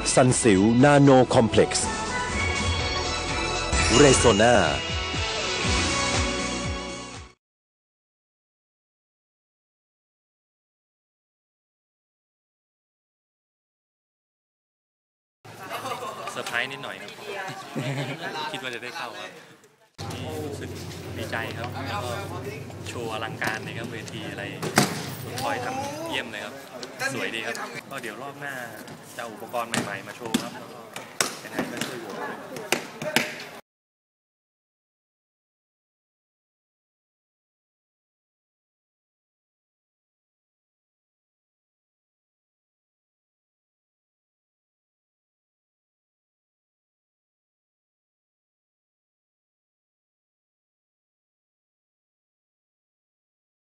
ซันซิลนาโนคอมเพล็กซ์เรโซนาเซอร์ไพรส์นิดหน่อยครับ คิดว่าจะได้เข้าครับนี่รู้สึกดีใจครับแล้วก็โชว์อลังการเลยครับเวทีอะไรคุณพลอยทำเยี่ยมเลยครับสวยดีครับก็เดี๋ยวรอบหน้าจะเอาอุปกรณ์ใหม่ๆมาโชว์ครับแล้วก็ยังไงก็ช่วยโหวต